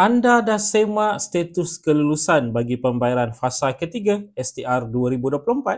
Anda dah semak status kelulusan bagi pembayaran fasa ketiga STR 2024?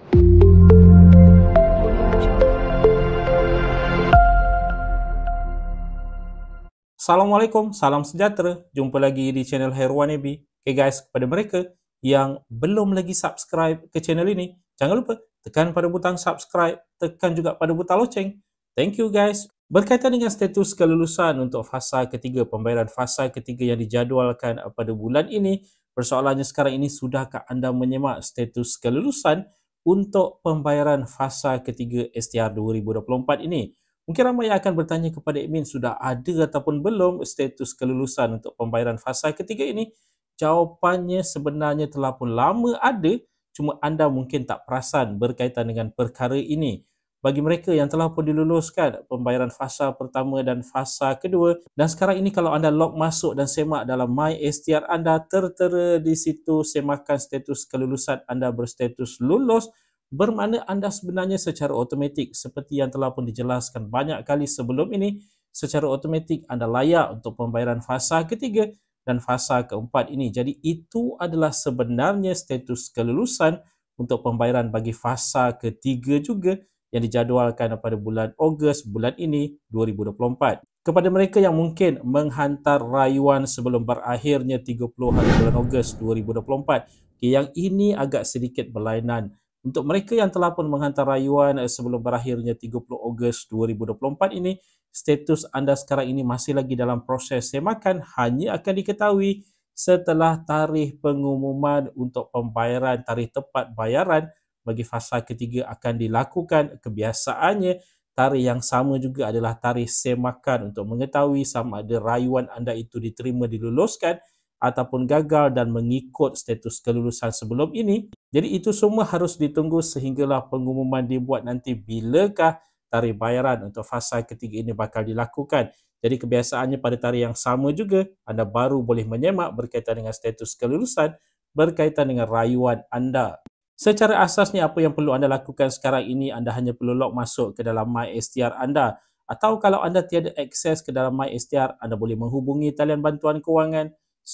Assalamualaikum, salam sejahtera. Jumpa lagi di channel Hairwan AB. Okay guys, kepada mereka yang belum lagi subscribe ke channel ini, jangan lupa tekan pada butang subscribe, tekan juga pada butang loceng. Thank you guys. Berkaitan dengan status kelulusan untuk fasa ketiga, pembayaran fasa ketiga yang dijadualkan pada bulan ini, persoalannya sekarang ini, sudahkah anda menyemak status kelulusan untuk pembayaran fasa ketiga STR 2024 ini? Mungkin ramai yang akan bertanya kepada admin, sudah ada ataupun belum status kelulusan untuk pembayaran fasa ketiga ini? Jawapannya sebenarnya telah pun lama ada, cuma anda mungkin tak perasan berkaitan dengan perkara ini. Bagi mereka yang telah pun diluluskan pembayaran fasa pertama dan fasa kedua, dan sekarang ini kalau anda log masuk dan semak dalam My STR anda, tertera di situ semakan status kelulusan anda berstatus lulus, bermakna anda sebenarnya secara automatik, seperti yang telah pun dijelaskan banyak kali sebelum ini, secara automatik anda layak untuk pembayaran fasa ketiga dan fasa keempat ini. Jadi itu adalah sebenarnya status kelulusan untuk pembayaran bagi fasa ketiga juga yang dijadualkan pada bulan Ogos bulan ini 2024. Kepada mereka yang mungkin menghantar rayuan sebelum berakhirnya 30 hari bulan Ogos 2024, yang ini agak sedikit berlainan. Untuk mereka yang telah pun menghantar rayuan sebelum berakhirnya 30 Ogos 2024 ini, status anda sekarang ini masih lagi dalam proses semakan, hanya akan diketahui setelah tarikh pengumuman untuk pembayaran, tarikh tepat bayaran bagi fasa ketiga akan dilakukan. Kebiasaannya, tarikh yang sama juga adalah tarikh semakan untuk mengetahui sama ada rayuan anda itu diterima, diluluskan ataupun gagal dan mengikut status kelulusan sebelum ini. Jadi itu semua harus ditunggu sehinggalah pengumuman dibuat nanti bilakah tarikh bayaran untuk fasa ketiga ini bakal dilakukan. Jadi kebiasaannya pada tarikh yang sama juga anda baru boleh menyemak berkaitan dengan status kelulusan berkaitan dengan rayuan anda. Secara asasnya apa yang perlu anda lakukan sekarang ini, anda hanya perlu log masuk ke dalam My STR anda, atau kalau anda tiada akses ke dalam My STR, anda boleh menghubungi talian bantuan kewangan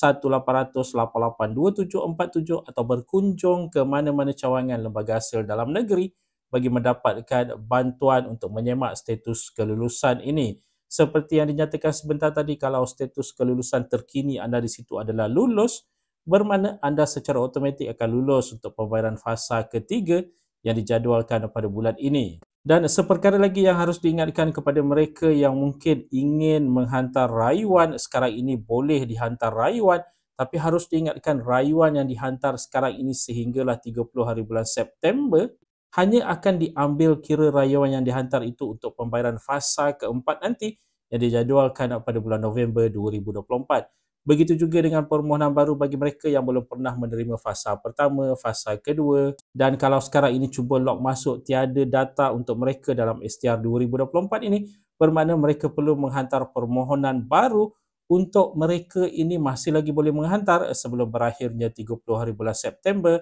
1-800-882747 atau berkunjung ke mana-mana cawangan lembaga hasil dalam negeri bagi mendapatkan bantuan untuk menyemak status kelulusan ini. Seperti yang dinyatakan sebentar tadi, kalau status kelulusan terkini anda di situ adalah lulus, bermakna anda secara automatik akan lulus untuk pembayaran fasa ketiga yang dijadualkan pada bulan ini. Dan seperkara lagi yang harus diingatkan kepada mereka yang mungkin ingin menghantar rayuan, sekarang ini boleh dihantar rayuan, tapi harus diingatkan rayuan yang dihantar sekarang ini sehinggalah 30 hari bulan September hanya akan diambil kira rayuan yang dihantar itu untuk pembayaran fasa keempat nanti yang dijadualkan pada bulan November 2024. Begitu juga dengan permohonan baru bagi mereka yang belum pernah menerima fasa pertama, fasa kedua, dan kalau sekarang ini cuba log masuk tiada data untuk mereka dalam STR 2024 ini, bermakna mereka perlu menghantar permohonan baru. Untuk mereka ini masih lagi boleh menghantar sebelum berakhirnya 30 hari bulan September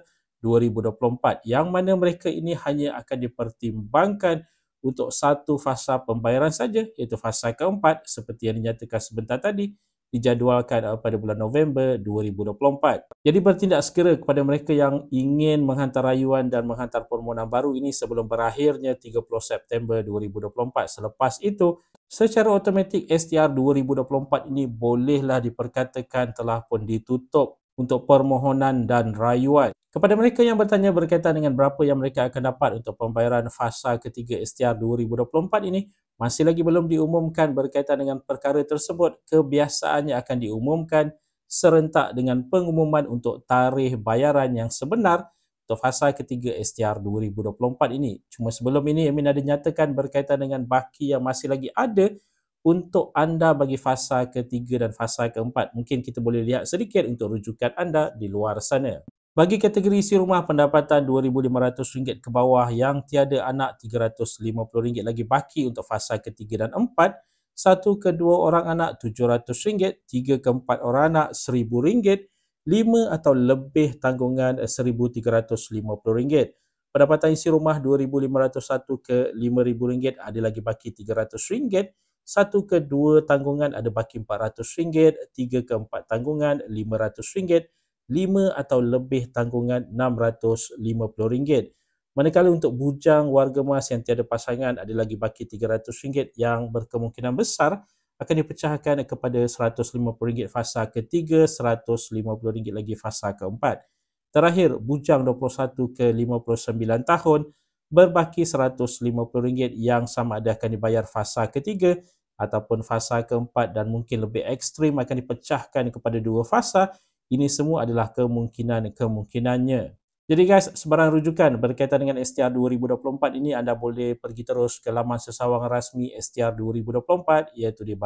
2024, yang mana mereka ini hanya akan dipertimbangkan untuk satu fasa pembayaran saja, iaitu fasa keempat seperti yang dinyatakan sebentar tadi, dijadualkan pada bulan November 2024. Jadi bertindak segera kepada mereka yang ingin menghantar rayuan dan menghantar permohonan baru ini sebelum berakhirnya 30 September 2024. Selepas itu, secara automatik STR 2024 ini bolehlah diperkatakan telah pun ditutup untuk permohonan dan rayuan. Kepada mereka yang bertanya berkaitan dengan berapa yang mereka akan dapat untuk pembayaran fasa ketiga STR 2024 ini, masih lagi belum diumumkan berkaitan dengan perkara tersebut. Kebiasaannya akan diumumkan serentak dengan pengumuman untuk tarikh bayaran yang sebenar untuk fasa ketiga STR 2024 ini. Cuma sebelum ini, Amin ada nyatakan berkaitan dengan baki yang masih lagi ada untuk anda bagi fasa ketiga dan fasa keempat. Mungkin kita boleh lihat sedikit untuk rujukan anda di luar sana. Bagi kategori isi rumah pendapatan RM2,500 ke bawah yang tiada anak, RM350 lagi baki untuk fasa ketiga dan empat. Satu ke dua orang anak RM700, tiga ke empat orang anak RM1,000, lima atau lebih tanggungan RM1,350. Pendapatan isi rumah RM2,501 ke RM5,000 ada lagi baki RM300, 1 ke 2 tanggungan ada baki RM400, 3 ke 4 tanggungan RM500, 5 atau lebih tanggungan RM650. Manakala untuk bujang warga emas yang tiada pasangan ada lagi baki RM300 yang berkemungkinan besar akan dipecahkan kepada RM150 fasa ketiga, RM150 lagi fasa keempat. Terakhir, bujang 21 ke 59 tahun berbaki RM150 yang sama ada akan dibayar fasa ketiga ataupun fasa keempat dan mungkin lebih ekstrim akan dipecahkan kepada 2 fasa. Ini semua adalah kemungkinannya. Jadi guys, sebarang rujukan berkaitan dengan STR 2024 ini anda boleh pergi terus ke laman sesawangan rasmi STR 2024 iaitu di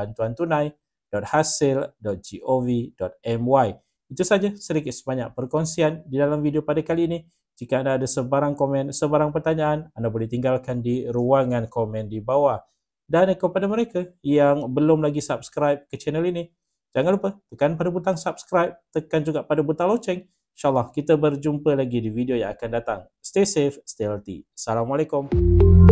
bantuantunai.hasil.gov.my. Itu saja sedikit sebanyak perkongsian di dalam video pada kali ini. Jika anda ada sebarang komen, sebarang pertanyaan, anda boleh tinggalkan di ruangan komen di bawah. Dan kepada mereka yang belum lagi subscribe ke channel ini, jangan lupa tekan pada butang subscribe, tekan juga pada butang loceng. InsyaAllah kita berjumpa lagi di video yang akan datang. Stay safe, stay healthy. Assalamualaikum.